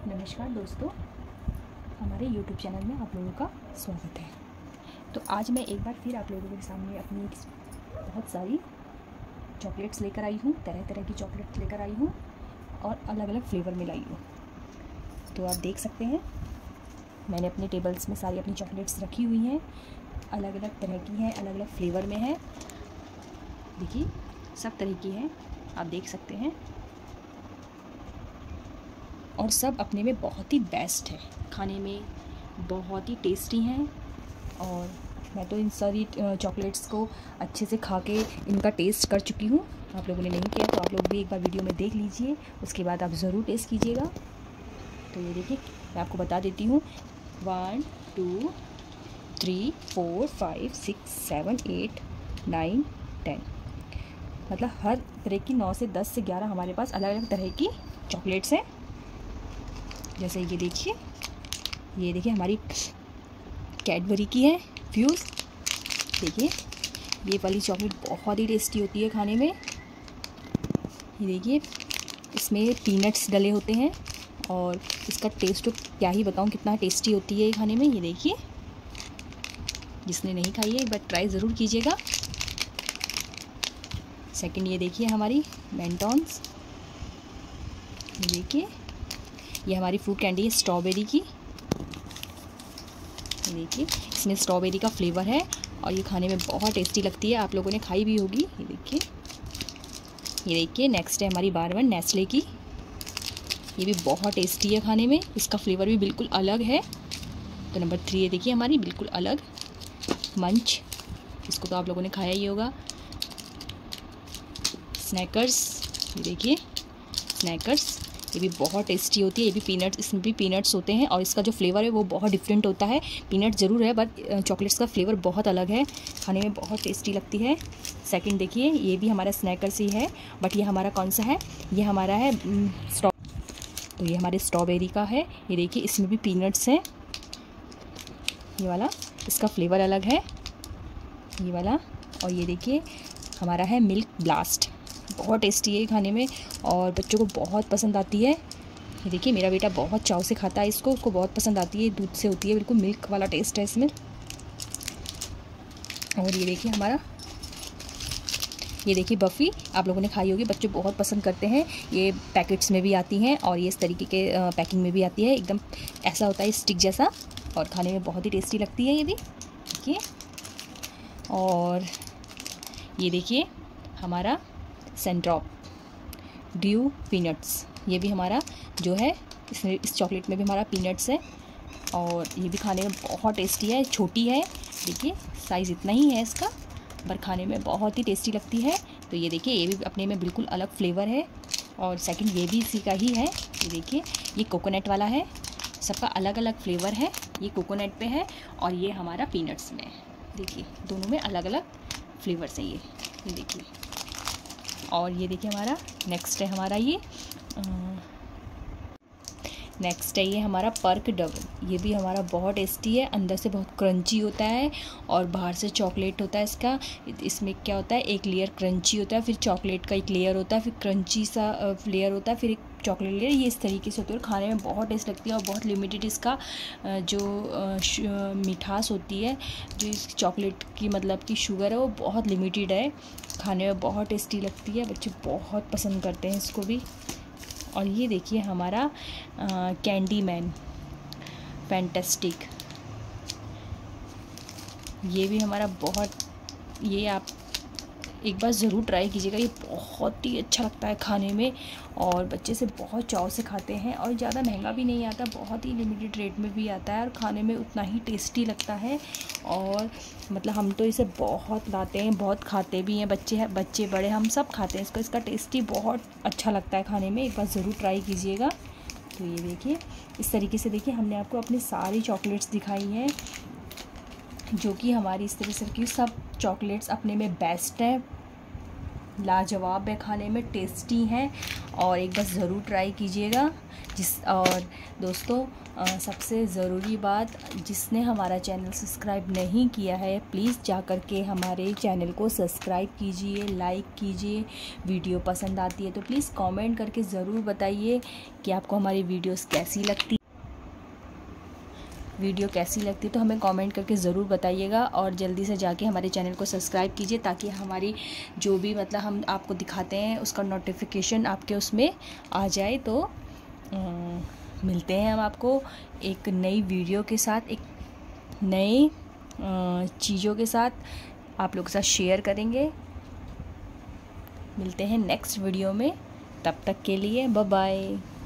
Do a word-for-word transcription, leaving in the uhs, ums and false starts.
नमस्कार दोस्तों, हमारे यूट्यूब चैनल में आप लोगों का स्वागत है। तो आज मैं एक बार फिर आप लोगों के सामने अपनी बहुत सारी चॉकलेट्स लेकर आई हूँ। तरह तरह की चॉकलेट्स लेकर आई हूँ और अलग अलग फ्लेवर में लाई हूँ। तो आप देख सकते हैं मैंने अपने टेबल्स में सारी अपनी चॉकलेट्स रखी हुई हैं। अलग अलग तरह की हैं, अलग अलग फ्लेवर में है। देखिए सब तरह की हैं, आप देख सकते हैं। और सब अपने में बहुत ही बेस्ट है, खाने में बहुत ही टेस्टी हैं। और मैं तो इन सारी चॉकलेट्स को अच्छे से खा के इनका टेस्ट कर चुकी हूँ। आप लोगों ने नहीं किया तो आप लोग भी एक बार वीडियो में देख लीजिए, उसके बाद आप ज़रूर टेस्ट कीजिएगा। तो ये देखिए मैं आपको बता देती हूँ। One two three four five six seven eight nine ten, मतलब हर तरह की नौ से दस से ग्यारह हमारे पास अलग अलग तरह की चॉकलेट्स हैं। जैसे ये देखिए, ये देखिए हमारी कैडबरी की है फ्यूज़। देखिए ये वाली चॉकलेट बहुत ही टेस्टी होती है खाने में। ये देखिए इसमें पीनट्स डले होते हैं और इसका टेस्ट तो क्या ही बताऊं, कितना टेस्टी होती है ये खाने में। ये देखिए, जिसने नहीं खाई है एक बार ट्राई ज़रूर कीजिएगा। सेकंड ये देखिए हमारी मेंटॉन्स। ये देखिए ये हमारी फ्रूट कैंडी है स्ट्रॉबेरी की। ये देखिए इसमें स्ट्रॉबेरी का फ्लेवर है और ये खाने में बहुत टेस्टी लगती है। आप लोगों ने खाई भी होगी। ये देखिए, ये देखिए नेक्स्ट है हमारी बार वन नेस्ले की। ये भी बहुत टेस्टी है खाने में, इसका फ्लेवर भी बिल्कुल अलग है। तो नंबर थ्री है देखिए हमारी बिल्कुल अलग मंच, इसको तो आप लोगों ने खाया ही होगा। स्नैकर्स, ये देखिए स्नैकर्स, ये भी बहुत टेस्टी होती है। ये भी पीनट्स, इसमें भी पीनट्स होते हैं और इसका जो फ्लेवर है वो बहुत डिफरेंट होता है। पीनट ज़रूर है बट चॉकलेट्स का फ्लेवर बहुत अलग है, खाने में बहुत टेस्टी लगती है। सेकंड देखिए ये भी हमारा स्नैकर्स ही है, बट ये हमारा कौन सा है, ये हमारा है स्ट्रॉ तो ये हमारे स्ट्रॉबेरी का है। ये देखिए इसमें भी पीनट्स हैं, ये वाला, इसका फ्लेवर अलग है ये वाला। और ये देखिए हमारा है मिल्क ब्लास्ट, बहुत टेस्टी है खाने में और बच्चों को बहुत पसंद आती है। ये देखिए मेरा बेटा बहुत चाव से खाता है इसको, उसको बहुत पसंद आती है। दूध से होती है, बिल्कुल मिल्क वाला टेस्ट है इसमें। और ये देखिए हमारा, ये देखिए बफ़ी, आप लोगों ने खाई होगी, बच्चे बहुत पसंद करते हैं। ये पैकेट्स में भी आती हैं और ये इस तरीके के पैकिंग में भी आती है। एकदम ऐसा होता है स्टिक जैसा और खाने में बहुत ही टेस्टी लगती है ये भी। देखिए, और ये देखिए हमारा सेंड्रॉप ड्यू पीनट्स, ये भी हमारा जो है इसमें, इस चॉकलेट में भी हमारा पीनट्स है और ये भी खाने में बहुत टेस्टी है। छोटी है, देखिए साइज़ इतना ही है इसका, पर खाने में बहुत ही टेस्टी लगती है। तो ये देखिए ये भी अपने में बिल्कुल अलग फ्लेवर है। और सेकंड ये भी इसी का ही है। ये देखिए ये कोकोनट वाला है, सबका अलग अलग फ्लेवर है। ये कोकोनट पे है और ये हमारा पीनट्स में है। देखिए दोनों में अलग अलग फ्लेवर्स हैं ये ये देखिए। और ये देखिए हमारा नेक्स्ट है हमारा ये नेक्स्ट है ये हमारा पर्क डबल। ये भी हमारा बहुत टेस्टी है, अंदर से बहुत क्रंची होता है और बाहर से चॉकलेट होता है इसका। इसमें क्या होता है, एक लेयर क्रंची होता है, फिर चॉकलेट का एक लेयर होता है, फिर क्रंची सा लेयर होता है, फिर एक चॉकलेट लेयर। ये इस तरीके से होती है और खाने में बहुत टेस्ट लगती है और बहुत लिमिटेड इसका जो मिठास होती है, जो इस चॉकलेट की मतलब की शुगर है वो बहुत लिमिटेड है। खाने में बहुत टेस्टी लगती है, बच्चे बहुत पसंद करते हैं इसको भी। और ये देखिए हमारा कैंडी मैन फैंटास्टिक, ये भी हमारा बहुत, ये आप एक बार ज़रूर ट्राई कीजिएगा। ये बहुत ही अच्छा लगता है खाने में और बच्चे से बहुत चाव से खाते हैं और ज़्यादा महंगा भी नहीं आता, बहुत ही लिमिटेड रेट में भी आता है और खाने में उतना ही टेस्टी लगता है। और मतलब हम तो इसे बहुत लाते हैं, बहुत खाते भी हैं, बच्चे हैं, बच्चे बड़े हम सब खाते हैं इसको। इसका टेस्ट ही बहुत अच्छा लगता है खाने में, एक बार ज़रूर ट्राई कीजिएगा। तो ये देखिए इस तरीके से, देखिए हमने आपको अपनी सारी चॉकलेट्स दिखाई हैं जो कि हमारी इस तरह से की सब चॉकलेट्स अपने में बेस्ट है। लाजवाब है, खाने में टेस्टी हैं और एक बार ज़रूर ट्राई कीजिएगा। जिस और दोस्तों सबसे ज़रूरी बात, जिसने हमारा चैनल सब्सक्राइब नहीं किया है प्लीज़ जा कर के हमारे चैनल को सब्सक्राइब कीजिए, लाइक कीजिए। वीडियो पसंद आती है तो प्लीज़ कमेंट करके ज़रूर बताइए कि आपको हमारी वीडियोस कैसी लगती वीडियो कैसी लगती है तो हमें कमेंट करके ज़रूर बताइएगा। और जल्दी से जाके हमारे चैनल को सब्सक्राइब कीजिए ताकि हमारी जो भी मतलब हम आपको दिखाते हैं उसका नोटिफिकेशन आपके उसमें आ जाए। तो आ, मिलते हैं हम आपको एक नई वीडियो के साथ, एक नई चीज़ों के साथ आप लोगों के साथ शेयर करेंगे। मिलते हैं नेक्स्ट वीडियो में, तब तक के लिए बाय बाय।